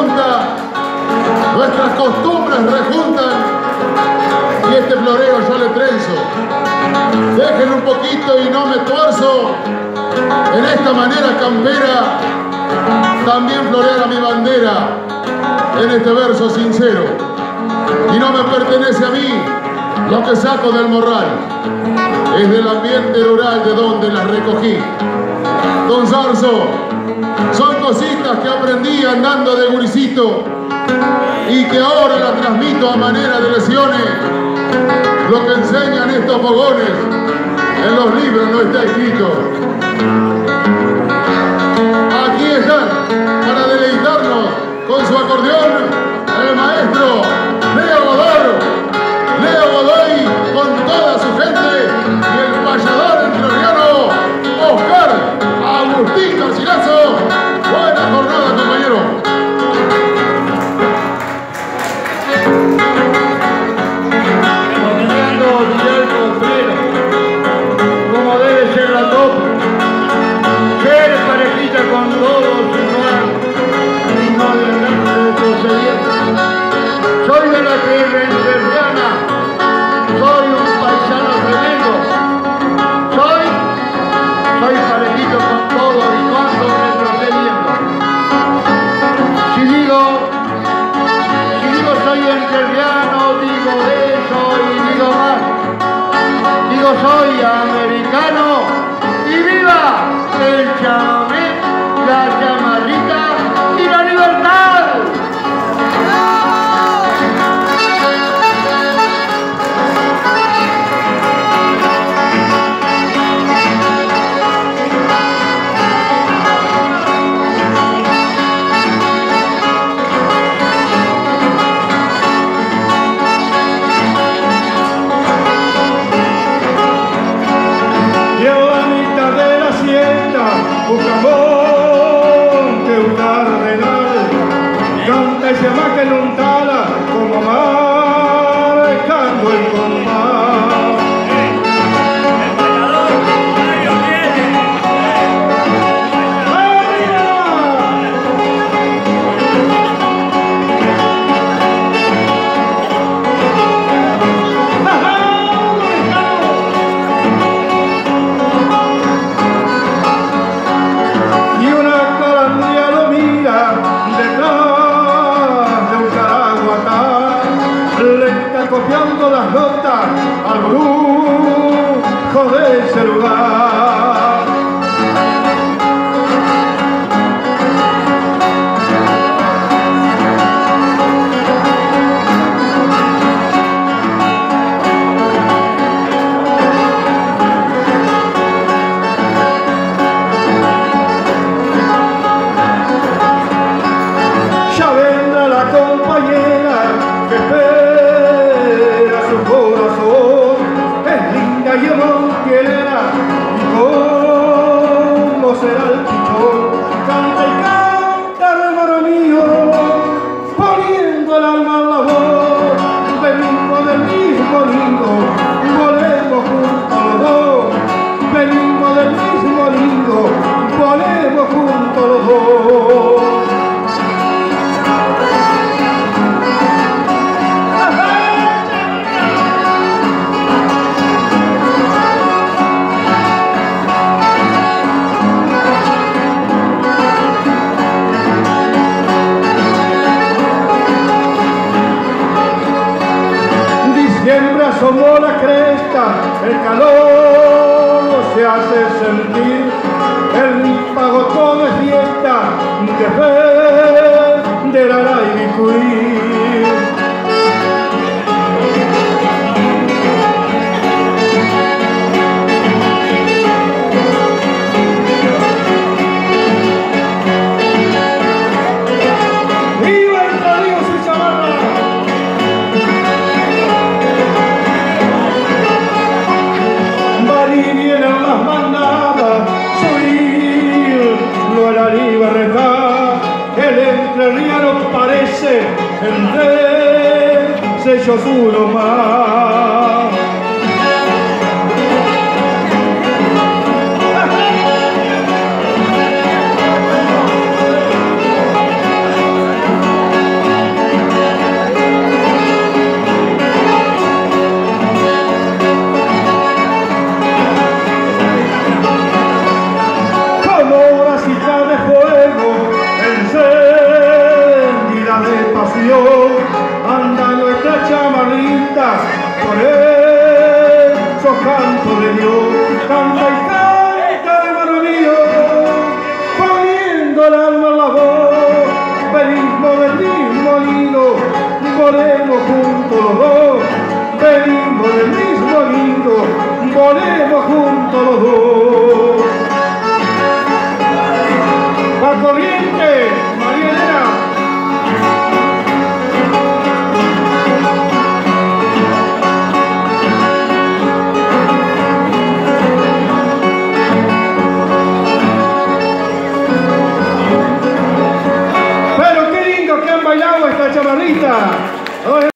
junta, nuestras costumbres rejuntan y este floreo yo le trenzo. Dejen un poquito y no me tuerzo. En esta manera campera también florea mi bandera en este verso sincero. Y no me pertenece a mí lo que saco del morral, es del ambiente rural de donde las recogí. Don Zarzo, son cositas que aprendí andando de guricito y que ahora las transmito a manera de lesiones. Lo que enseñan estos fogones en los libros no está escrito. Aquí están para deleitarnos con su acordeón el maestro Leo Godoy con toda su gente y el payador entrerriano Oscar Agustín Garcilaso. Buena jornada, compañero. Como debe ser la top, ser parejita con todos y no de retrocediendo. Soy de la tierra entrerriana, soy un paisano tremendo, soy parejito con todo y no ando retrocediendo. Si digo soy entrerriano, digo eso y digo más. Digo soy americano y viva el chamamé, la chamarrita y la libertad. Bucamón, un cardenal, canta y se maca en un tala, como marcando el compás. El bailador, Mario viene. Copiando las notas al brujo de ese lugar. Ya vendrá la compañera que espera su corazón, es linda y montielera, y cómo será el pichón. Canta y canta, hermano mío, poniendo el alma en la voz. Venimos del mismo nido, volemos juntos los dos. Venimos del mismo nido, volemos juntos los dos. Diciembre asomó la cresta, el calor se hace sentir, el pagotón de fiesta, de la Araibicuí. ¡Viva el Rodrigo sin chamarra! Vienen las mandadas, subir, no a la libertad. El entrerriano parece entre ellos uno más. con esos cantos de Dios, canta y canta, hermano mío, poniendo el alma en la voz, venimos del mismo nido, volemos juntos los dos, venimos del mismo nido, volemos juntos los dos. Va corriente, María Elena. Pero qué lindo que han bailado esta chamarrita.